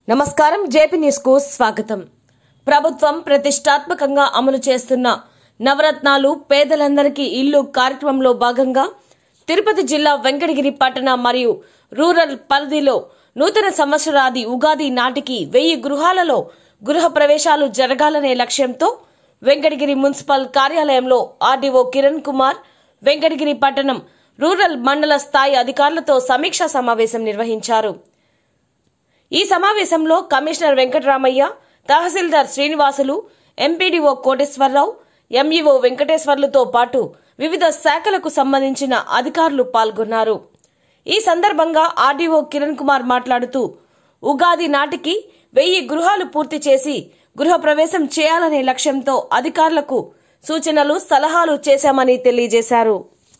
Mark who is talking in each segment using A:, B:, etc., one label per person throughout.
A: నమస్కారం JP news కు స్వాగతం। ప్రభుత్వం ప్రతిష్టాత్మకంగా అమలు చేస్తున్న నవరత్నాలు పేదలందరికీ ఇల్లు కార్యక్రమంలో భాగంగా తిరుపతి జిల్లా వెంకటగిరి పట్టణ మరియు రూరల్ పరిధిలో నూతన సంవత్సరాది ఉగాది నాటికి 1000 గృహాలలో గృహ ప్రవేశాలు జరగాలనే లక్ష్యంతో వెంకటగిరి మున్సిపల్ కార్యాలయంలో ఆర్డీఓ కిరణ్ కుమార్ వెంకటగిరి పట్టణం రూరల్ మండల స్థాయి అధికారులతో సమీక్షా సమావేశం నిర్వహించారు। ఈ సమావేశంలో commissioner Venkataramaiah, tahsildar Srinivasulu, MPDO Koteswararao, MEO వెంకటేశ్వర్లతో పాటు వివిధ శాఖలకు సంబంధించిన అధికారులు పాల్గొన్నారు। ఈ సందర్భంగా ఆర్డీఓ కిరణ్ కుమార్ మాట్లాడుతూ ఉగాది నాటికి 1000 గృహాలు పూర్తి చేసి గృహ ప్రవేశం చేయాలనే లక్ష్యంతో అధికారులకు సూచనలు, సలహాలు చేశామని తెలియజేశారు।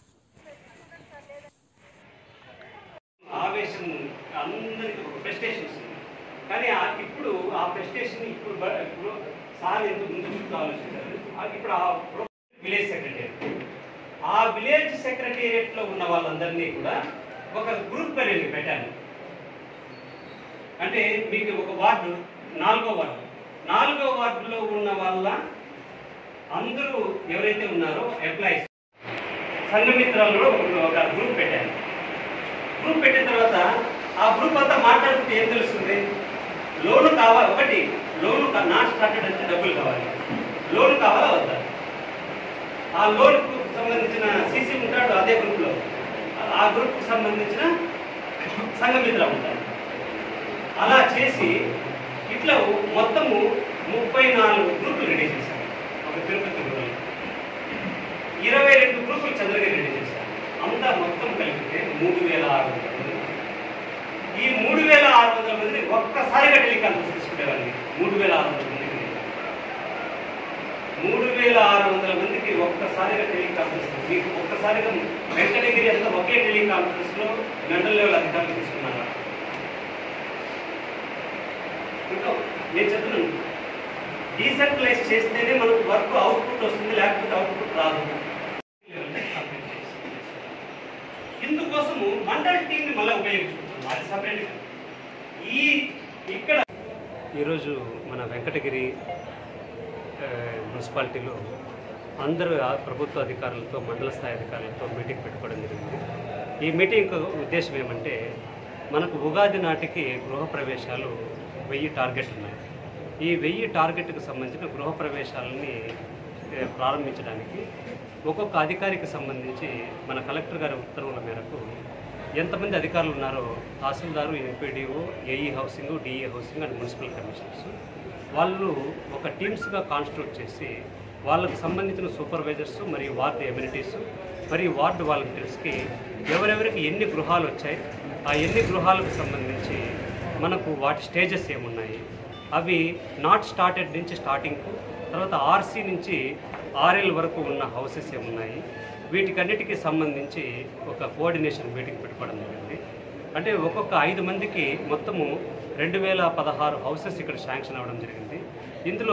B: కానీ ఇప్పుడు ఆ ప్రెస్టేషన్ ఇప్పుడు సార్ ఎందుకు ముందు ఆలోచించారు। ఇప్పుడు ఆ విలేజ్ సెక్రటేరియట్, ఆ విలేజ్ సెక్రటేరియట్లో ఉన్న వాళ్ళందరినీ కూడా ఒక గ్రూప్ అనేది పెట్టాను। అంటే మీకు ఒక వార్డు, 4వ వార్డులో ఉన్న వాళ్ళ అందరూ ఎవరైతే ఉన్నారో ఎంప్లాయీస్ సంఘమిత్రాల్లో ఒక గ్రూప్ పెట్టాను। గ్రూప్ పెట్టిన తర్వాత ఆ గ్రూప్ అంతా మాట్లాడుకుంటే ఏం తెలుస్తుంది, లోను కావాలి, ఒకటి లోను నాట్ స్టార్టెడ్ అంటే డబ్బులు కావాలి, లోను కావాలా వద్దా, ఆ లోన్కు సంబంధించిన సీసీ ఉంటాడు అదే గ్రూప్లో, ఆ గ్రూప్కి సంబంధించిన సంఘమిత్ర ఉంటాడు। అలా చేసి ఇట్లా మొత్తము 34 గ్రూపులు రెడీ చేశారు। ఒక తిరుపతి రూరల్ 22 గ్రూపులు చంద్రగిరి రెడీ చేశారు। అంతా మొత్తం కలిపితే 3600 మంది। ఈ 3600 మందిని ఒక్కసారిగా టెలికాన్ఫరెన్స్ తీసుకునేవాడిని। 3600 మందికి ఒక్కసారిగా టెలికాన్ఫరెన్స్, మీకు ఒక్కసారిగా వెంకటగిరి అంతా ఒకే టెలికాన్ఫరెన్స్ లో మండల లెవెల్ అధికారులు తీసుకున్నారు। ఇంకా నేను చెప్తున్నాను, డీసెంట్రలైజ్ చేస్తేనే మనకు వర్క్ అవుట్పుట్ వస్తుంది, లేకపోతే అవుట్పుట్ రాదు। ఇందుకోసము మండల టీంని మళ్ళీ ఉపయోగించుకుంటున్నాం, అది సపరేట్గా। ఇక్కడ ఈరోజు మన వెంకటగిరి మున్సిపాలిటీలో అందరూ ప్రభుత్వ అధికారులతో, మండల స్థాయి అధికారులతో మీటింగ్ పెట్టుకోవడం జరిగింది। ఈ మీటింగ్ ఉద్దేశం ఏమంటే, మనకు ఉగాది నాటికి గృహ ప్రవేశాలు 1000 టార్గెట్ ఉన్నాయి। ఈ 1000 టార్గెట్కి సంబంధించిన గృహ ప్రవేశాలని ప్రారంభించడానికి ఒక్కొక్క అధికారికి సంబంధించి మన కలెక్టర్ గారి ఉత్తర్వుల మేరకు ఎంతమంది అధికారులు ఉన్నారో, tahsildar, MPDO, AE housing, DE housing and municipal commissioners, వాళ్ళు ఒక టీమ్స్గా కాన్స్టిట్యూట్ చేసి వాళ్ళకు సంబంధించిన సూపర్వైజర్స్ మరియు వార్డు ఎమ్యూనిటీస్ మరియు వార్డు వాలంటీర్స్కి ఎవరెవరికి ఎన్ని గృహాలు వచ్చాయి, ఆ ఎన్ని గృహాలకు సంబంధించి మనకు వాటి స్టేజెస్ ఏమున్నాయి, అవి నాట్ స్టార్టెడ్ నుంచి స్టార్టింగ్కు, తర్వాత ఆర్సీ నుంచి ఆర్ఎల్ వరకు ఉన్న హౌసెస్ ఏమున్నాయి, వీటికన్నిటికీ సంబంధించి ఒక కోఆర్డినేషన్ మీటింగ్ పెట్టుకోవడం జరిగింది। అంటే ఒక్కొక్క 5 మందికి మొత్తము 2016 హౌసెస్ ఇక్కడ శాంక్షన్ అవ్వడం జరిగింది। ఇందులో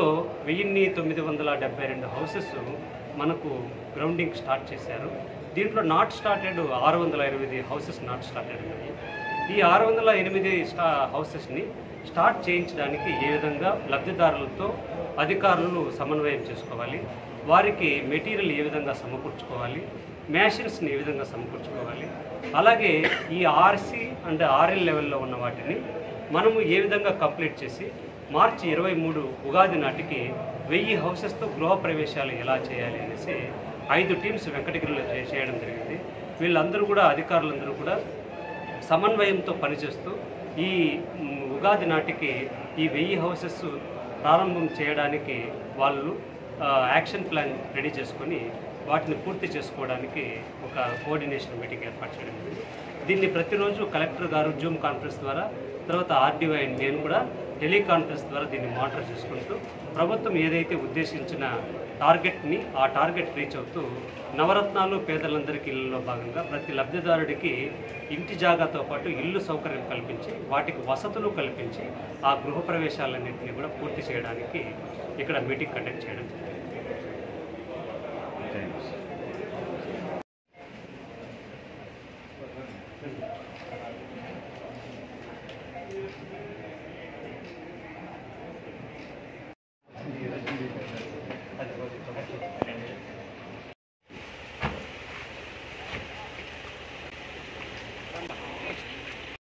B: 1972 హౌసెస్ మనకు గ్రౌండింగ్ స్టార్ట్ చేశారు। దీంట్లో not started 608 houses not started ఉన్నాయి। ఈ 608 హౌసెస్ని స్టార్ట్ చేయించడానికి ఏ విధంగా లబ్ధిదారులతో అధికారులు సమన్వయం చేసుకోవాలి, వారికి మెటీరియల్ ఏ విధంగా సమకూర్చుకోవాలి, మ్యాషిన్స్ని ఏ విధంగా సమకూర్చుకోవాలి, అలాగే ఈ ఆర్సీ అండ్ ఆర్ఎల్ లెవెల్లో ఉన్న వాటిని మనము ఏ విధంగా కంప్లీట్ చేసి మార్చి 23 ఉగాది నాటికి 1000 హౌసెస్తో గృహ ప్రవేశాలు ఎలా చేయాలి అనేసి 5 టీమ్స్ వెంకటగిరిలో చేయడం జరిగింది। వీళ్ళందరూ కూడా, అధికారులందరూ కూడా సమన్వయంతో పనిచేస్తూ ఈ ఉగాది నాటికి ఈ 1000 హౌసెస్ ప్రారంభం చేయడానికి వాళ్ళు యాక్షన్ ప్లాన్ రెడీ చేసుకొని వాటిని పూర్తి చేసుకోవడానికి ఒక కోఆర్డినేషన్ మీటింగ్ ఏర్పాటు చేయడం జరిగింది। దీన్ని ప్రతిరోజు కలెక్టర్ గారు జూమ్ కాన్ఫరెన్స్ ద్వారా, తర్వాత ఆర్డీఓ అండ్ నేను కూడా టెలికాన్ఫరెన్స్ ద్వారా దీన్ని మానిటర్ చేసుకుంటూ ప్రభుత్వం ఏదైతే ఉద్దేశించిన టార్గెట్ని ఆ టార్గెట్ రీచ్ అవుతూ నవరత్నాలు పేదలందరికీ ఇళ్లలో భాగంగా ప్రతి లబ్ధిదారుడికి ఇంటి జాగాతో పాటు ఇల్లు సౌకర్యం కల్పించి వాటికి వసతులు కల్పించి ఆ గృహ ప్రవేశాలన్నింటినీ కూడా పూర్తి చేయడానికి ఇక్కడ మీటింగ్ కండక్ట్ చేయడం జరిగింది।